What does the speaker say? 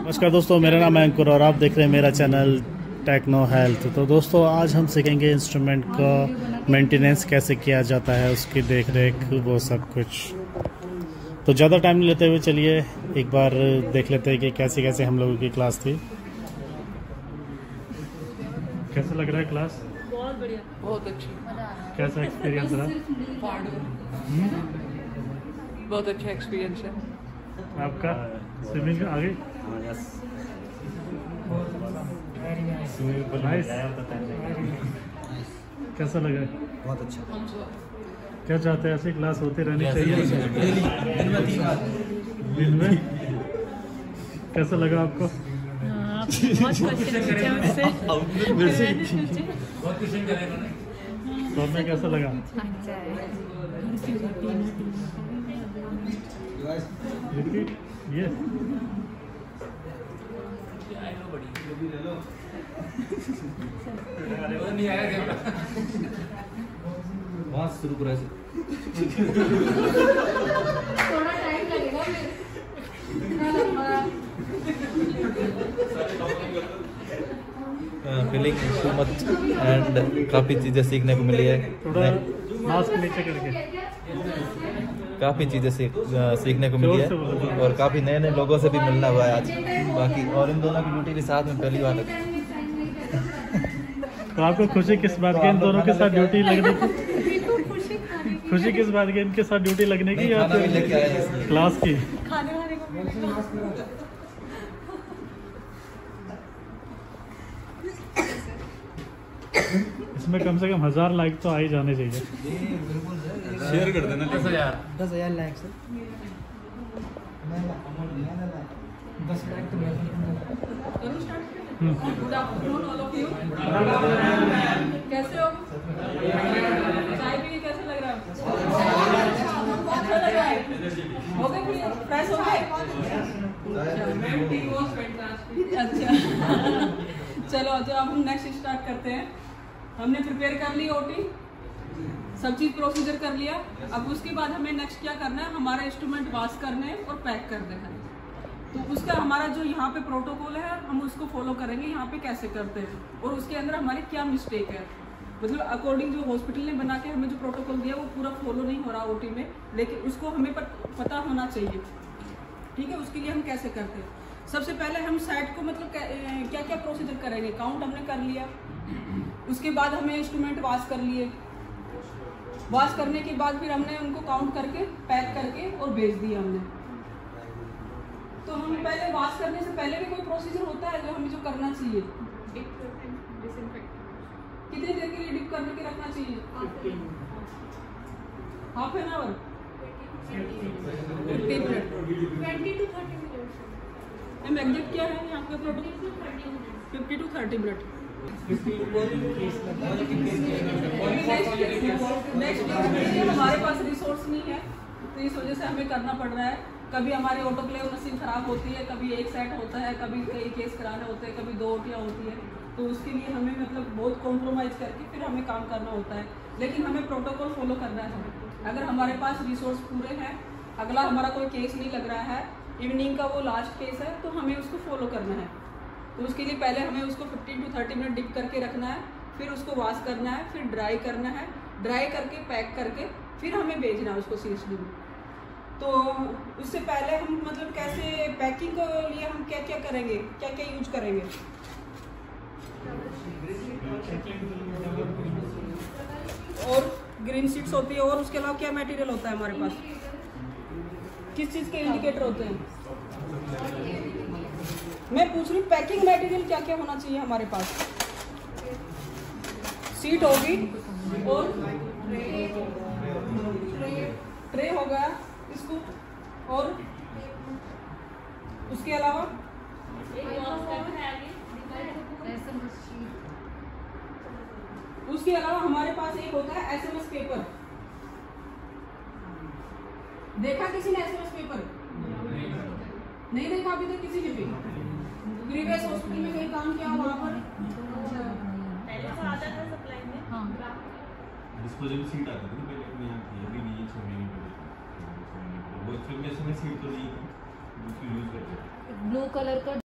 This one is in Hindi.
नमस्कार दोस्तों, मेरा नाम है अंकुर और आप देख रहे हैं मेरा चैनल टेक्नो हेल्थ। तो दोस्तों आज हम सीखेंगे इंस्ट्रूमेंट का मेंटेनेंस कैसे किया जाता है, उसकी देख रेख, वो सब कुछ। तो ज़्यादा टाइम नहीं लेते हुए चलिए एक बार देख लेते हैं कि कैसे कैसे हम लोगों की क्लास थी। कैसा लग रहा है क्लास? बहुत बढ़िया, बहुत अच्छी। कैसा एक्सपीरियंस रहा? बहुत अच्छा एक्सपीरियंस है आपका। स्विमिंग आ गई? नाइस। कैसा लगा? बहुत अच्छा। क्या चाहते हैं, ऐसी क्लास होती रहनी चाहिए दिन में? कैसा लगा आपको? सब में कैसा लगा? ये वहाँ से शुरू करा थोड़ा टाइम लगेगा। फीलिंग मच एंड काफ़ी चीज़ें सीखने को मिली है। थोड़ा मास्क नीचे करके काफ़ी चीज़ें सीखने को मिली है और काफ़ी नए नए लोगों से भी मिलना हुआ है आज। बाकी और इन दोनों की ड्यूटी भी साथ में पहली बार है। तो आपको खुशी किस बात की इन दोनों के साथ ड्यूटी लगने की? खुशी किस बात की इनके साथ ड्यूटी लगने की या फिर क्लास की? खाने वाने को इसमें कम से कम 1000 लाइक तो आ ही जाने चाहिए। शेयर कर देना। 10,000 लाइक से 10 लाइक तो good afternoon all of you. कैसे हो? चाय पी के कैसे लग रहा है? अच्छा लग रहा है? हो गए फ्री? फ्रेश हो गए? अच्छा चलो अब हम नेक्स्ट स्टार्ट करते हैं। हमने प्रिपेयर कर ली ओटी, सब चीज़ प्रोसीजर कर लिया। अब उसके बाद हमें नेक्स्ट क्या करना है, हमारा इंस्ट्रूमेंट वॉश करने और पैक कर देना है। तो उसका हमारा जो यहाँ पे प्रोटोकॉल है हम उसको फॉलो करेंगे, यहाँ पे कैसे करते हैं और उसके अंदर हमारी क्या मिस्टेक है। मतलब अकॉर्डिंग जो हॉस्पिटल ने बना के हमें जो प्रोटोकॉल दिया वो पूरा फॉलो नहीं हो रहा ओटी में, लेकिन उसको हमें पता होना चाहिए। ठीक है, उसके लिए हम कैसे करते हैं। सबसे पहले हम साइड को मतलब क्या क्या प्रोसीजर करेंगे, काउंट हमने कर लिया। उसके बाद हमें इंस्ट्रूमेंट वॉश कर लिए। वॉश करने के बाद फिर हमने उनको काउंट करके पैक करके और भेज दिया हमने। तो हम पहले वॉश करने से पहले भी कोई प्रोसीजर होता है जो हमें जो करना चाहिए? कितनी देर के लिए डिप करने के रखना चाहिए? Half an hour, 50 minute, 20 to 30 minute. Ma'am exact क्या है यहाँ पे प्रोटोकॉल? 50 to 30 minute. नेक्स्ट हमारे पास रिसोर्स नहीं है तो इस वजह से हमें करना पड़ रहा है। कभी हमारी ऑटोक्लेव मशीन खराब होती है, कभी एक सेट होता है, कभी कई केस कराने होते हैं, कभी 2 ओटियाँ होती है। तो उसके लिए हमें मतलब बहुत कॉम्प्रोमाइज़ करके फिर हमें काम करना होता है, लेकिन हमें प्रोटोकॉल फॉलो करना है। अगर हमारे पास रिसोर्स पूरे हैं, अगला हमारा कोई केस नहीं लग रहा है, इवनिंग का वो लास्ट केस है, तो हमें उसको फॉलो करना है। तो उसके लिए पहले हमें उसको 15 to 30 मिनट डिप करके रखना है, फिर उसको वॉश करना है, फिर ड्राई करना है, ड्राई करके पैक करके फिर हमें भेजना है उसको CSD में। तो उससे पहले हम मतलब कैसे पैकिंग के लिए हम क्या क्या करेंगे, क्या क्या यूज करेंगे? और ग्रीन शीट्स होती है, और उसके अलावा क्या मटेरियल होता है हमारे पास? किस चीज़ के इंडिकेटर होते हैं? मैं पूछ रही हूँ पैकिंग मटेरियल क्या क्या होना चाहिए हमारे पास? सीट होगी और ट्रे हो गया इसको, और उसके अलावा हमारे पास एक होता है SMS पेपर। देखा किसी ने SMS पेपर? नहीं देखा अभी तक किसी ने भी? प्रीवियस हॉस्पिटल में कहीं काम किया वहाँ पर? पहले तो आता था सप्लाई में। हाँ। डिस्पोजेबल सीट आता था ना पहले, अपने यहाँ थी, अभी नहीं है, 6 महीने पहले। वो एक्चुअली में सीट तो नहीं है, उसको यूज करते हैं। ब्लू कलर का